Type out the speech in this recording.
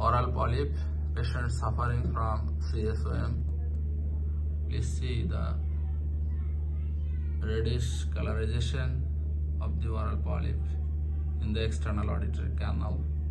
oral polyp, patient suffering from CSOM. Please see the reddish colorization of the oral polyp in the external auditory canal.